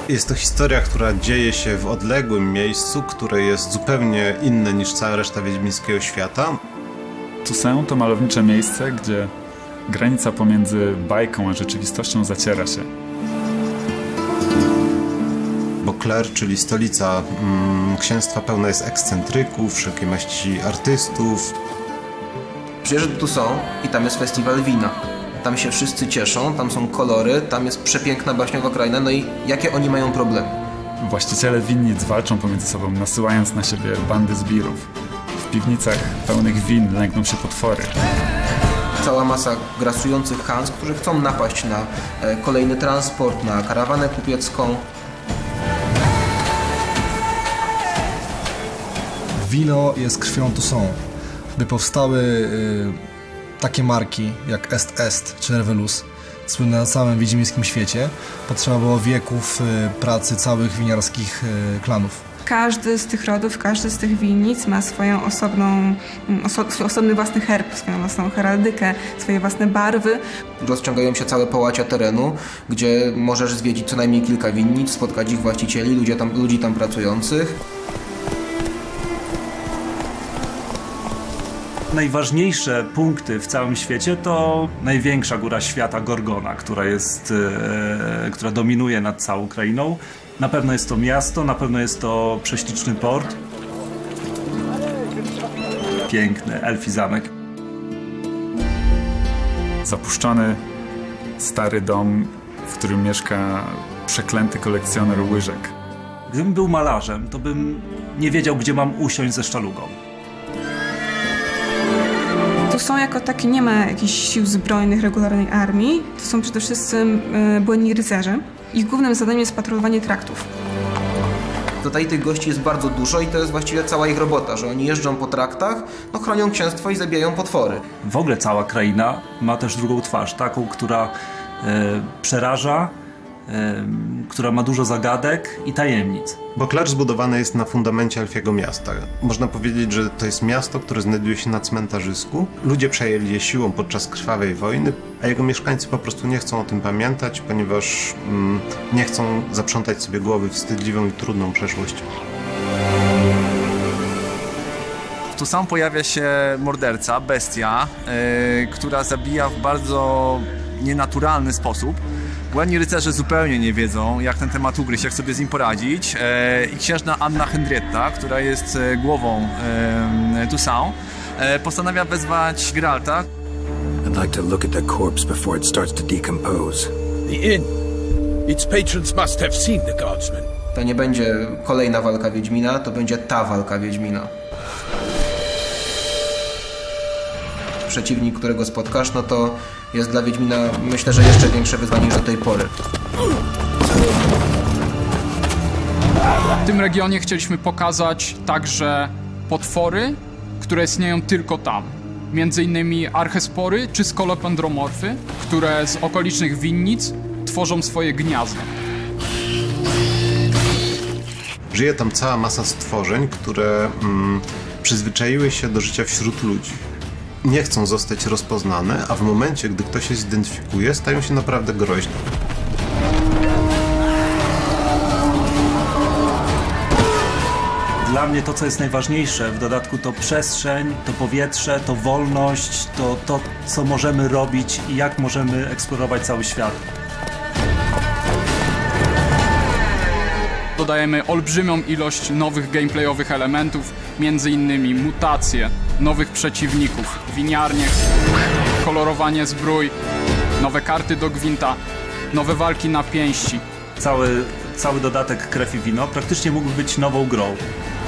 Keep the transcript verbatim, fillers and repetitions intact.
Jest to historia, która dzieje się w odległym miejscu, które jest zupełnie inne niż cała reszta wiedźmińskiego świata. Toussaint to malownicze miejsce, gdzie granica pomiędzy bajką a rzeczywistością zaciera się. Beauclair, czyli stolica mm, księstwa, pełna jest ekscentryków, wszelkiej maści artystów. Przyjeżdżę do Toussaint i tam jest festiwal wina. Tam się wszyscy cieszą, tam są kolory, tam jest przepiękna baśniowa kraina, no i jakie oni mają problemy? Właściciele winnic walczą pomiędzy sobą, nasyłając na siebie bandy zbirów. W piwnicach pełnych win lękną się potwory. Cała masa grasujących Hans, którzy chcą napaść na e, kolejny transport, na karawanę kupiecką. Wino jest krwią Toussaint. By powstały y, takie marki jak Est Est czy Revelus, słynne na całym wiedźmińskim świecie, potrzeba było wieków y, pracy całych winiarskich y, klanów. Każdy z tych rodów, każdy z tych winnic ma swoją osobną, oso, osobny własny herb, swoją własną heraldykę, swoje własne barwy. Rozciągają się całe połacia terenu, gdzie możesz zwiedzić co najmniej kilka winnic, spotkać ich właścicieli, ludzi tam, ludzi tam pracujących. Najważniejsze punkty w całym świecie to największa góra świata, Gorgona, która jest, e, która dominuje nad całą krainą. Na pewno jest to miasto, na pewno jest to prześliczny port. Piękny elfi zamek. Zapuszczony stary dom, w którym mieszka przeklęty kolekcjoner łyżek. Gdybym był malarzem, to bym nie wiedział, gdzie mam usiąść ze sztalugą. Toussaint jako taki nie ma jakichś sił zbrojnych, regularnej armii. To są przede wszystkim y, błędni rycerze. Ich głównym zadaniem jest patrolowanie traktów. Tutaj tych gości jest bardzo dużo i to jest właściwie cała ich robota, że oni jeżdżą po traktach, no chronią księstwo i zabijają potwory. W ogóle cała kraina ma też drugą twarz, taką, która e, przeraża, e, która ma dużo zagadek i tajemnic. Beauclair zbudowane jest na fundamencie elfiego miasta. Można powiedzieć, że to jest miasto, które znajduje się na cmentarzysku. Ludzie przejęli je siłą podczas krwawej wojny, a jego mieszkańcy po prostu nie chcą o tym pamiętać, ponieważ mm, nie chcą zaprzątać sobie głowy wstydliwą i trudną przeszłością. W Toussaint pojawia się morderca, bestia, yy, która zabija w bardzo nienaturalny sposób. Błędni rycerze zupełnie nie wiedzą, jak ten temat ugryźć, jak sobie z nim poradzić. E, I księżna Anna Henrietta, która jest e, głową e, Toussaint, e, postanawia wezwać Geralta. I'd like to look at the corpse before it starts to decompose. The inn. Its patrons must have seen the guardsman. To nie będzie kolejna walka Wiedźmina, to będzie ta walka Wiedźmina. Przeciwnik, którego spotkasz, no to jest dla Wiedźmina, myślę, że jeszcze większe wyzwanie niż do tej pory. W tym regionie chcieliśmy pokazać także potwory, które istnieją tylko tam. Między innymi archespory czy skolopendromorfy, które z okolicznych winnic tworzą swoje gniazda. Żyje tam cała masa stworzeń, które mm, przyzwyczaiły się do życia wśród ludzi. Nie chcą zostać rozpoznane, a w momencie, gdy ktoś się zidentyfikuje, stają się naprawdę groźne. Dla mnie to, co jest najważniejsze, w dodatku to przestrzeń, to powietrze, to wolność, to to, co możemy robić i jak możemy eksplorować cały świat. Dodajemy olbrzymią ilość nowych gameplayowych elementów, między innymi mutacje, nowych przeciwników, winiarnie, kolorowanie zbrój, nowe karty do gwinta, nowe walki na pięści. Cały, cały dodatek Krew i Wino praktycznie mógł być nową grą.